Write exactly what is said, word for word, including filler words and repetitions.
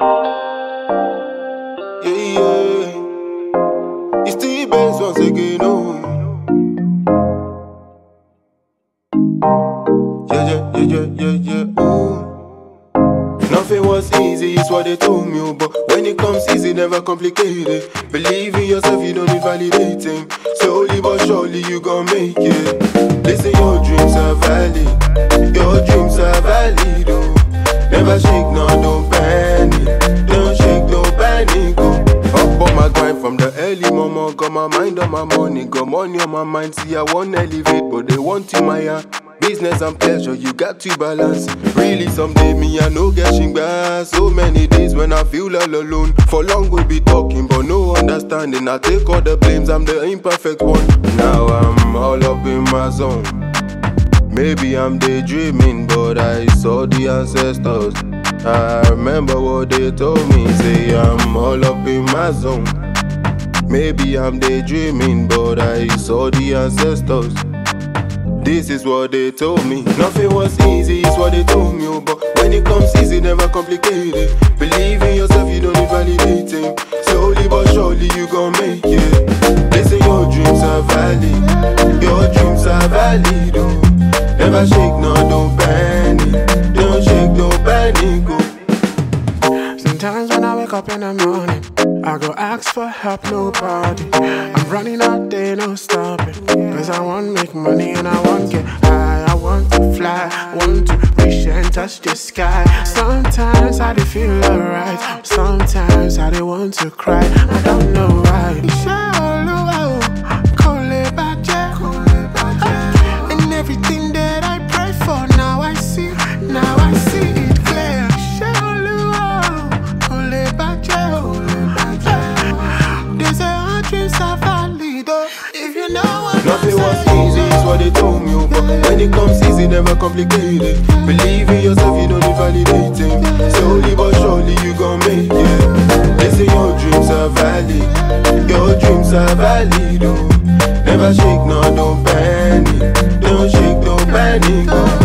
Yeah, yeah. It's the best once again, oh. Yeah, yeah, yeah, yeah, yeah, yeah, ooh. Nothing was easy, it's what they told me, oh. But when it comes easy, never complicated. Believe in yourself, you don't need validating. Slowly but surely, you gon' make it. Listen, your dreams are valid. Your dreams are valid, oh. Never shake, no, don't panic. Don't shake, no panic, oh. Up on my grind from the early mama. Got my mind on my money, got money on my mind. See, I want elevate, but they want in my hand. Business and pleasure, you got to balance. Really, someday me, I know getting back. So many days when I feel all alone. For long we be talking, but no understanding. I take all the blames, I'm the imperfect one. Now I'm all up in my zone. Maybe I'm daydreaming, but I saw the ancestors. I remember what they told me, say I'm all up in my zone. Maybe I'm daydreaming, but I saw the ancestors. This is what they told me. Nothing was easy, it's what they told me, oh. But when it comes easy, never complicated. Believe in yourself, you don't need validating. Slowly but surely, you gon' make it. Listen, your dreams are valid. Your dreams are valid, oh. Never shake, no, don't panic. Don't shake, no panic, oh. Sometimes when I wake up in the morning, I go ask for help, nobody. I'm running all day, no stopping. Cause I want to make money and I want to get high. I want to fly, I want to reach and touch the sky. Sometimes I do feel alright, sometimes I do want to cry. I don't know why. And everything that I pray for, now I see, now I see it clear. If you know what nothing was easy, it's what they told me, oh. But when it comes easy, never complicated. Believe in yourself, you don't need validating. Slowly but surely, you gon' make it. Listen, your dreams are valid. Your dreams are valid, oh. Never shake, no, don't panic. Don't shake, don't panic, oh.